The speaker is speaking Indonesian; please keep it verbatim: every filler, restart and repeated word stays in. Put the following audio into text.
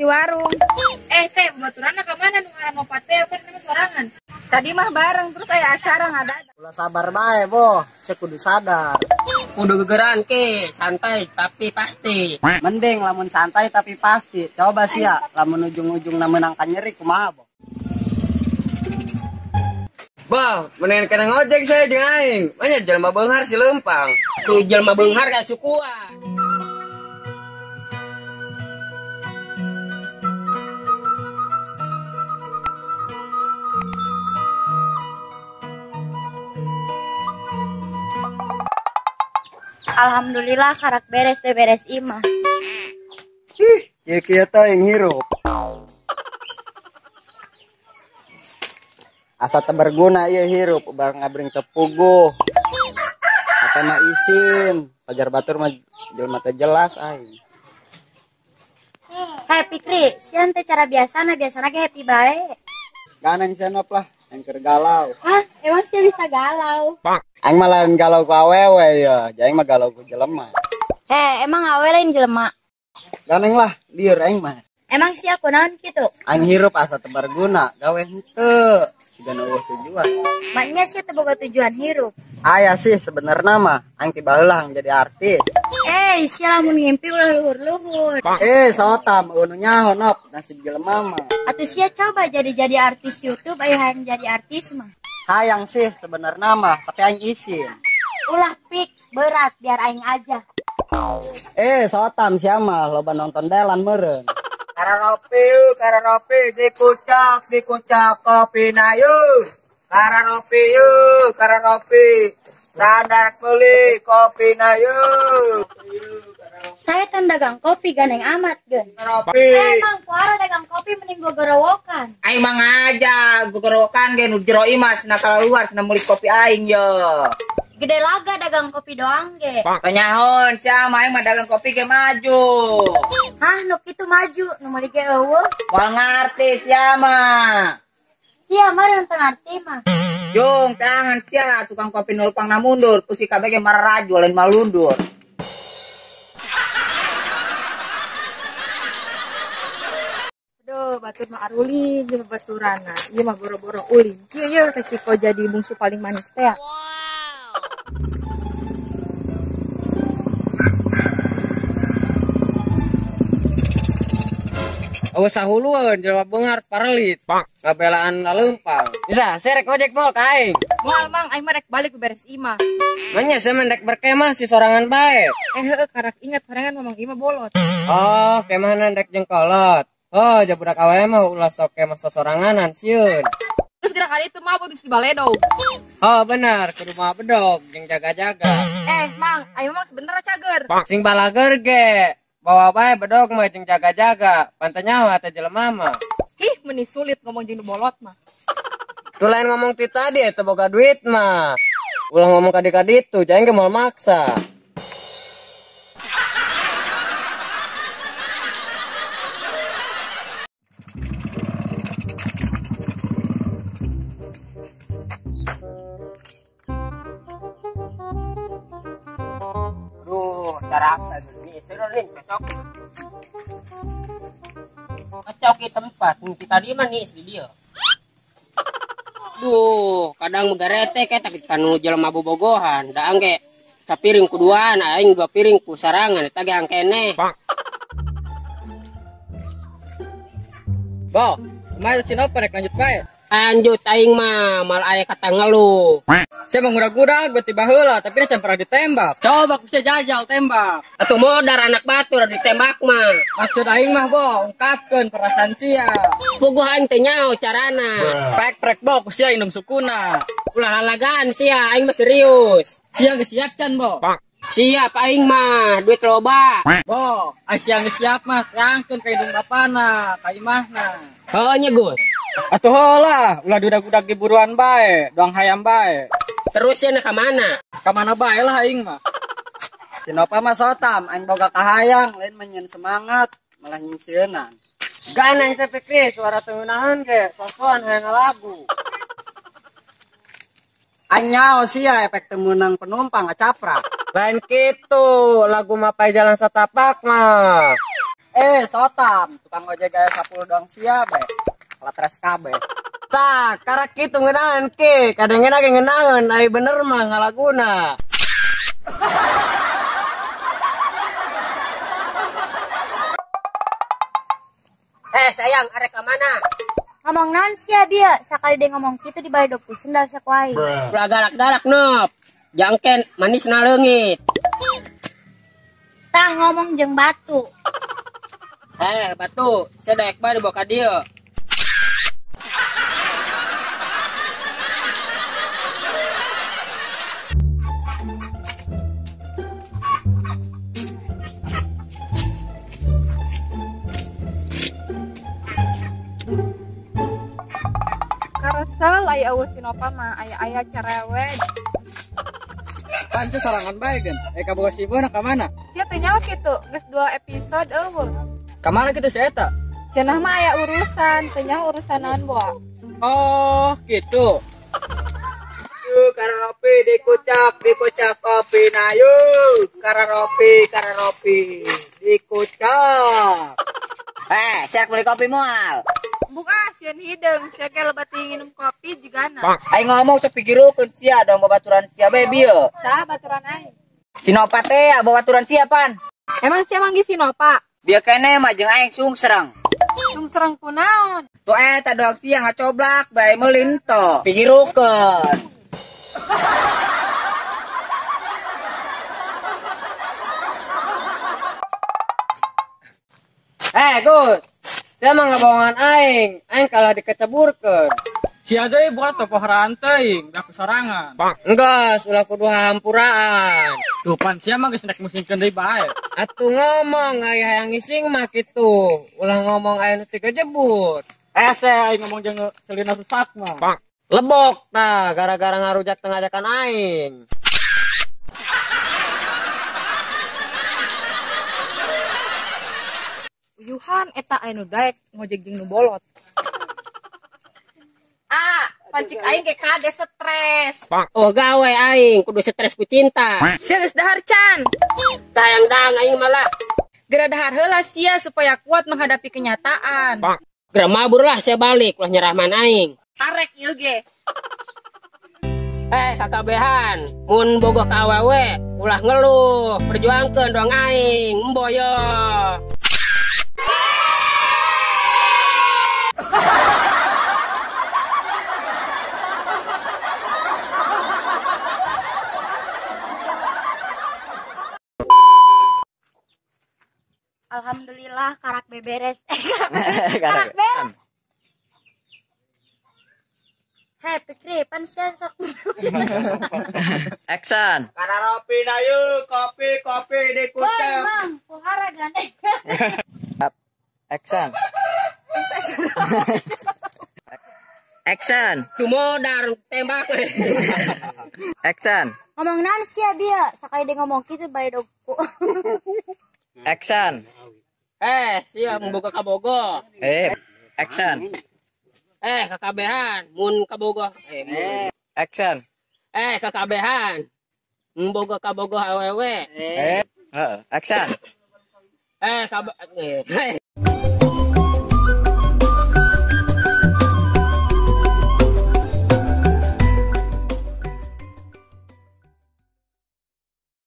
di warung. Eh teh, baturan ke mana nu ngaran opat teh apa nama sorangan? Tadi mah bareng terus kayak acara ngadadak. Ulah sabar bae, Boh. Saya kudu sadar. Kudu gegeran ke, santai tapi pasti. Mending lamun santai tapi pasti. Coba sih ya, lamun ujung-ujung na menangkan nyeri kumaha, Boh. Bah, mendingan kena ngojek saya jeung aing. Manya jelema beunghar si lempang. Tuh jelema beunghar ka sukuan. Alhamdulillah karak beres teh beres imah. Ih, ya kieu teh yang hirup. Asa teu berguna ieu hirup, ubar ngabring teu puguh. Ate mah isin, pajar batur mah jelema teh jelas aing. Hei Pikri, sian teh cara biasana biasana ge happy bae. Ganang senop lah, yang keur galau. Hah, emang sih bisa galau? Aing mah lain galau ku awewe ya, aing mah galau ku jelema. Heh, emang awe lain jelema. Ganeng lah, lieur aing mah. Emang sih aku naon kitu? Aing hirup asa teu berguna, gawe henteu. Siga eueuh tujuan. Maknya sih teu boga tujuan hirup. Aya sih sebenarnya mah, aing tiba heula jadi artis. Eh, sia lamun ngimpi ulah luhur-luhur. Eh, sotam anu nyaho nop nasib jelema mah. Atuh sia coba jadi-jadi artis YouTube aya hayang jadi artis mah. Sayang sih sebenarnya mah, tapi aing isin. Ulah Pik, berat biar aing aja. Eh, sotam sia mah loba nonton delan meureun. Kararopi, kararopi, dikucak, dikucak kopi na yuk. Kararopi yuk, kararopi. Sadar beli kopi na yuk. Saya kan dagang kopi ganeng amat gen. Kararopi. Eh, Mang, kuara dagang kopi mending gua gorowokan. Aing mah ngaja, gugorokan ge nu jero imas na kaluar cenah meuli kopi aing yo. Gede laga dagang kopi doang ge. Tanyaon sia mah aing mah dagang kopi ge maju. Hah, nu kitu maju, nu meuli ge eueuh. Moal ngarti sia mah. Sia mah yang tengarti mah. Jung tangan sia tukang kopi nulpang na mundur, pusi kabeh ge mararaju lain malundur. Aduh, batur mah arulin jeung baturana. Ieu mah boro-boro ulin. Kieu ye resiko jadi bungsu paling manis teh. Awas sahuluan jelema beunghar parelit. Ngabelaan leumpang. Bisa serek ojek mall ka aing. Moal Mang, aing mah rek balik beres imah. Manya saya mendek berkemah si sorangan bae. Eh heueuh karak ingat parengan ngomong imah bolot. Oh, kemah ndek jeung kolot. Oh, jabudak awewe mah ulah sok kemah sosoranganan sieun. Terus gerakan itu mah abis di baledo. Oh, benar, kudu mah bedog jeung jaga-jaga. Eh Mang, ayo Mang sebentar cager. Sing balager ge. Bawa bae bedog mah jeung jaga-jaga. Pantenya mah teh jelema mah. Ih, meni sulit ngomong jeung bolot mah. Tu lain ngomong ti tadi eta boga duit mah. Ulah ngomong kadi-kadi itu, jangan ke mal maksa. Aduh, cara apa ini? Seru nih, cocok. Cocok di tempat, nanti tadi mah nih di dia. Duh, kadang megarete kayak tak kanu jelema bobogohan, da angge sapiring kuduan, aing dua piring ku sarangan, eta ge angkene. Bo, kumaha cenah rek lanjut bae. Lanjut aing mah mal aya kata ngeluh. Saya mengudag-udag beti baheula, tapi dia pernah ditembak. Coba ku jajal tembak. Atuh modar anak batur ditembak mah. Maksud aing mah, Bo, ungkapkeun perasaan sia. Puguh aing teh nyaho carana. Prek-prek, Bo, ku sia indung sukuna. Ulah lalagan sia aing mah serius. Sia geus siap can, Bo? Siap aing mah, duit loba. Bo, sia geus siap mah, rangkeun ka indung bapana, ka imahna. Heunya Gus. Atuh heula, ulah dudag-dudag di buruan bae, doang hayam bae. Terus ya ka mana? Ka mana bae lah aing mah. Sinopa mah sotam, aing boga kahayang, lain menyen semangat, malah nyingsieunan. Ganan sa Fikri, suara tengunahan ge, sosokan hayang lagu. Aing nyaho sia efek temenang penumpang ngacaprak. Lain kitu, lagu mapai jalan setapak mah. Eh, sotam, tukang ojek gaya sepuluh dong sia be. Salah tres kabe. Tak, karak itu ngenangan ke, kadang lagi ngenangan, ai bener mah ngalaguna. Eh sayang, arek ke mana? Ngomong naon sia dia, sakali dia ngomong gitu di balik dok sendal sakuai. Ulah galak-galak nop. Jangken manis na leungit. Tah ngomong jeung batu. Eh, batu, sedek bae dibawa ka dieu. Karasal aya eueuh Sinopa mah aya-aya cerewet. Pan sorangan bae kan. Eh kaboga sibeuna ka mana? Sia teh nyawa kitu, geus dua episode eueuh. Ka mana kitu si eta? Cenah mah aya urusan, teh nyawa urusan naon boa. Oh, gitu. Yuk, kararopi dikucak, dikucak kopi na yuk. Kararopi, kararopi dikucak. Eh, siap beli kopi mual. Buka sieun hideung, sia ge lebat nginum kopi jigana. Aing ngomong teu pigirukeun sia dong babaturan sia bae bieu. Saha baturan aing? Sinopa teh babaturan sia pan. Emang sia manggi Sinopa? Bieu keneh mah jeung aing sungsreng. Sungsreng kunaon? Tuh eta dong sia ngacoblak bae meulin to. Pigirukeun. Eh, Gus. Saya mah ngabohongan aing, aing kalah dikeceburkeun. Sia deui bola topoh ranting, da sorangan. Enggas, ulah kudu hampuraan. Tuh pan sia mah geus nek musingkeun deui bae. Atuh ngomong aya hayang ngising mah kitu. Ulah ngomong aya nu teu kejebur. Ese aing ngomong jeung celina rusak mah. Lebok tah gara-gara ngarujak tengah ajakan aing. Uyuhan eta aya nu daek ngojek jeung nu bolot. Ah, pancik aing ge kade stres. Oh gawe aing kudu stres ku cinta. Sia geus dahar can. Tayang dang aing malah. Gera dahar heula sia supaya kuat menghadapi kenyataan. Gera mabur lah saya balik ulah nyerah man aing. Arek ieu ge. Eh kakabehan, mun bogoh ka awewe ulah ngeluh, perjuangkeun dong aing, emboyo. Alhamdulillah karak beberes. Karak beres. Heh, Pikri, pan sia sok. Action. Kararopi na yuk, kopi kopi Woi, dikucak. Mang, pohara gandeng. Action. Action. Tumodar tembak. Action. Ngomong naon sia dia, sakali dia ngomong gitu bae dogku. Action. Eh, siap membuka kabogoh. Eh, action. Eh, kakabehan, mun kabogoh. Eh, mun. Action. Eh, kakabehan. Membogoh kabogoh awewe. Eh, uh, action. Eh, kab eh.